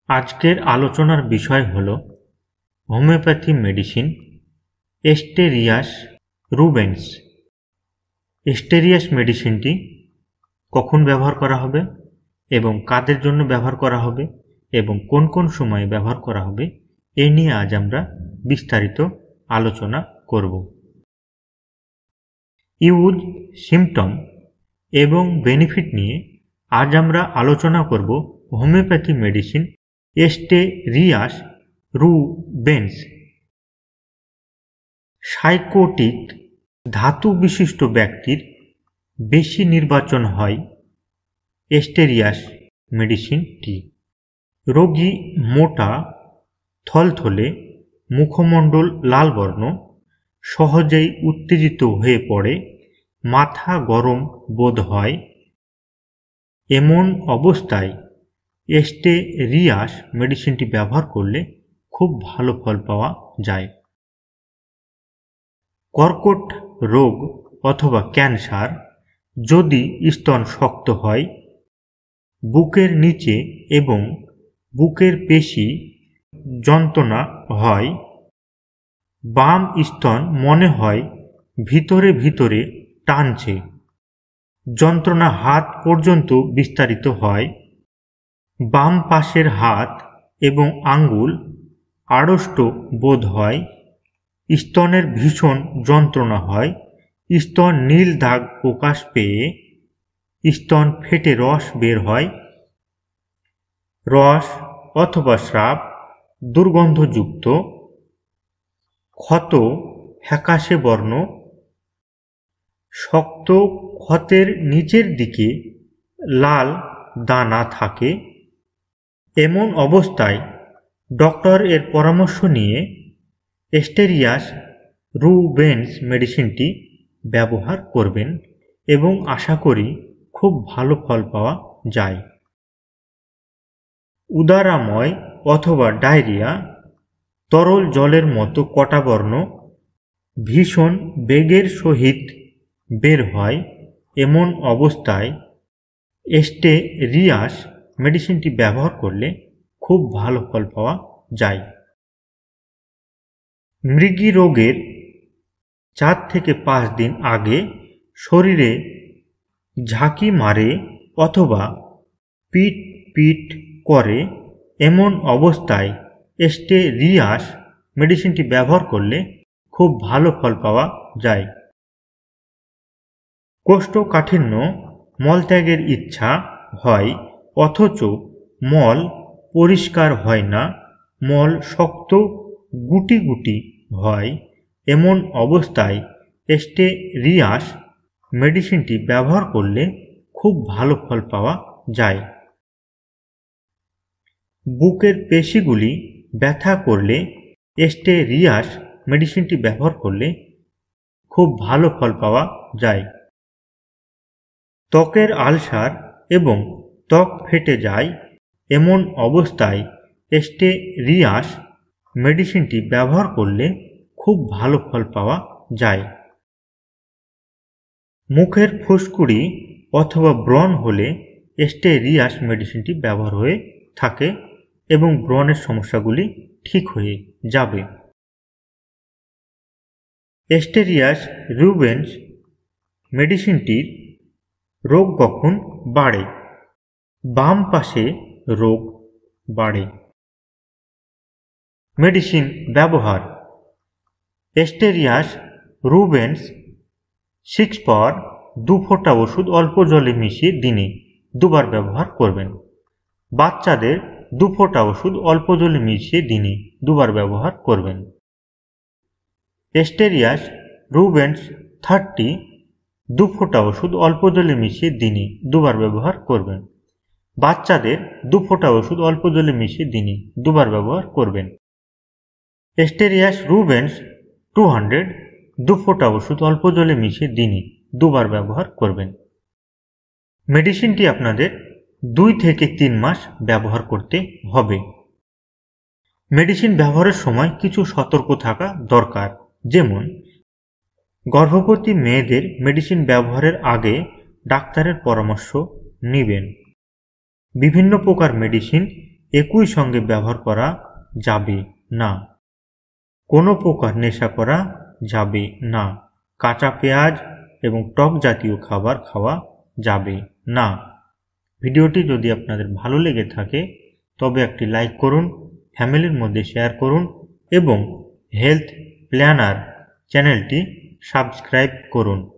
আজকের আলোচনার বিষয় হল হোমিওপ্যাথি মেডিসিন এস্টেরিয়াস রুবেন্স। এস্টেরিয়াস মেডিসিনটি কখন ব্যবহার করা হবে এবং কাদের জন্য ব্যবহার করা হবে এবং কোন কোন সময়ে ব্যবহার করা হবে এই নিয়ে আজ আমরা বিস্তারিত আলোচনা করব। ইউজ, সিমটম এবং বেনিফিট নিয়ে আজ আমরা আলোচনা করব homeopathy medicine asterias rubens. Sycotic ধাতু বিশিষ্ট ব্যক্তির বেশি নির্বাচন হয় এস্টেরিয়াস মেডিসিনটি। রোগী মোটা, থলথলে, মুখমণ্ডল লাল বর্ণ, সহজেই উত্তেজিত হয়ে পড়ে, মাথা গরম বোধ হয়। এমন অবস্থায় এস্টেরিয়াস মেডিসিনটি ব্যবহার করলে খুব ভালো ফল পাওয়া যায়। কর্কট রোগ অথবা ক্যান্সার, যদি স্তন শক্ত হয়, বুকের নিচে এবং বুকের পেশি যন্ত্রণা হয়, বাম স্তন মনে হয় ভিতরে ভিতরে টানছে, যন্ত্রণা হাত পর্যন্ত বিস্তারিত হয়, বাম পাশের হাত এবং আঙ্গুল আড়ষ্ট বোধ হয়, স্তনের ভীষণ যন্ত্রণা হয়, স্তন নীল দাগ প্রকাশ পেয়ে স্তন ফেটে রস বের হয়, রস অথবা স্রাব দুর্গন্ধযুক্ত, ক্ষত ফ্যাকাশে বর্ণ, শক্ত ক্ষতের নিচের দিকে লাল দানা থাকে। এমন অবস্থায় ডক্টর এর পরামর্শ নিয়ে এস্টেরিয়াস রুবেন্স মেডিসিনটি ব্যবহার করবেন এবং আশা করি খুব ভালো ফল পাওয়া যায়। উদারাময় অথবা ডায়রিয়া, তরল জলের মতো কটাবর্ণ ভীষণ বেগের সহিত বের হয়। এমন অবস্থায় এস্টেরিয়াস মেডিসিনটি ব্যবহার করলে খুব ভালো ফল পাওয়া যায়। মৃগী রোগের 4 থেকে 5 দিন আগে শরীরে ঝাঁকি মারে অথবা পিট পিট করে, এমন অবস্থায় এস্টেরিয়াস মেডিসিনটি ব্যবহার করলে খুব ভালো ফল পাওয়া যায়। কোষ্ঠকাঠিন্য, মলত্যাগের ইচ্ছা হয় অথচ মল পরিষ্কার হয় না, মল শক্ত গুটি গুটি হয়, এমন অবস্থায় এস্টেরিয়াস মেডিসিনটি ব্যবহার করলে খুব ভালো ফল পাওয়া যায়। বুকের পেশিগুলি ব্যথা করলে এস্টেরিয়াস মেডিসিনটি ব্যবহার করলে খুব ভালো ফল পাওয়া যায়। ত্বকের আলসার এবং ত্বক ফেটে যায়, এমন অবস্থায় এস্টেরিয়াস মেডিসিনটি ব্যবহার করলে খুব ভালো ফল পাওয়া যায়। মুখের ফুসকুড়ি অথবা ব্রণ হলে এস্টেরিয়াস মেডিসিনটি ব্যবহার হয়ে থাকে এবং ব্রণের সমস্যাগুলি ঠিক হয়ে যাবে। এস্টেরিয়াস রুবেন্স মেডিসিনটির রোগ কখন বাড়ে? বাম পাশে রোগ বাড়ে। মেডিসিন ব্যবহার: এস্টেরিয়াস রুবেন্স 6 পাওয়ার 2 ফোঁটা ওষুধ অল্প জলে মিশিয়ে দিনে 2 বার ব্যবহার করবেন। বাচ্চাদের 2 ফোঁটা ওষুধ অল্প জলে মিশিয়ে দিনে 2 বার ব্যবহার করবেন। এস্টেরিয়াস রুবেন্স 30 2 ফোঁটা ওষুধ অল্প জলে মিশিয়ে দিনে 2 বার ব্যবহার করবেন। বাচ্চাদের 2 ফোঁটা ওষুধ অল্প জলে মিশিয়ে দিনে 2 বার ব্যবহার করবেন। এস্টেরিয়াস রুবেন্স 200 2 ফোঁটা ওষুধ অল্প জলে মিশিয়ে দিনে 2 বার ব্যবহার করবেন। মেডিসিনটি আপনাদের 2 থেকে 3 মাস ব্যবহার করতে হবে। মেডিসিন ব্যবহারের সময় কিছু সতর্ক থাকা দরকার, যেমন গর্ভবতী মেয়েদের মেডিসিন ব্যবহারের আগে ডাক্তারের পরামর্শ নেবেন। বিভিন্ন প্রকার মেডিসিন একই সঙ্গে ব্যবহার করা যাবে না। কোনো প্রকার নেশা করা যাবে না। কাঁচা পেঁয়াজ এবং টক জাতীয় খাবার খাওয়া যাবে না। ভিডিওটি যদি আপনাদের ভালো লেগে থাকে তবে একটি লাইক করুন, ফ্যামিলির মধ্যে শেয়ার করুন এবং হেলথ প্ল্যানার চ্যানেলটি সাবস্ক্রাইব করুন।